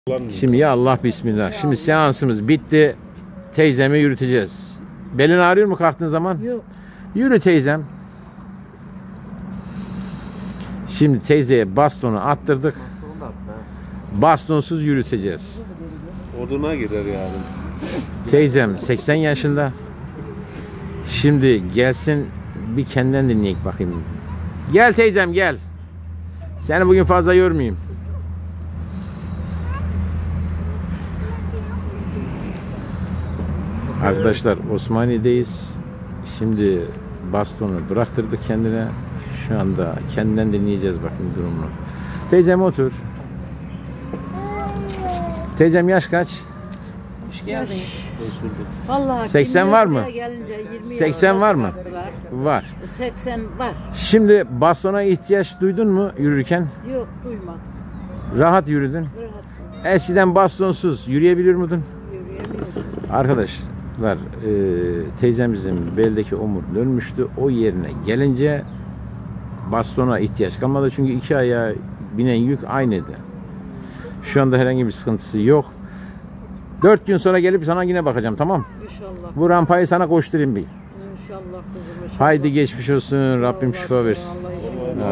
Şimdi ya Allah bismillah. Şimdi seansımız bitti. Teyzemi yürüteceğiz. Belin ağrıyor mu kalktığın zaman? Yok. Yürü teyzem. Şimdi teyzeye bastonu attırdık. Bastonsuz yürüteceğiz. Oduna gider yani. Teyzem 80 yaşında. Şimdi gelsin bir kendinden dinleyek bakayım. Gel teyzem gel. Seni bugün fazla yormayayım. Arkadaşlar Osmaniye'deyiz. Şimdi bastonu bıraktırdık kendine. Şu anda kendinden dinleyeceğiz bakın durumunu. Teyzem otur. Teyzem yaş kaç? Hoş geldin. Vallahi 80 var mı? 80 var mı? Var. 80 var. Şimdi bastona ihtiyaç duydun mu yürürken? Yok duymadım. Rahat yürüdün. Rahat Eskiden bastonsuz yürüyebilir miydin? yürüyemiyorum. Arkadaşlar teyzemizin beldeki omur dönmüştü. O yerine gelince bastona ihtiyaç kalmadı. Çünkü iki ayağa binen yük aynıydı. Şu anda herhangi bir sıkıntısı yok. 4 gün sonra gelip sana yine bakacağım, tamam? İnşallah. Bu rampayı sana koşturayım bir. İnşallah kızım. İnşallah. Haydi geçmiş olsun. Rabbim şifa versin. Allah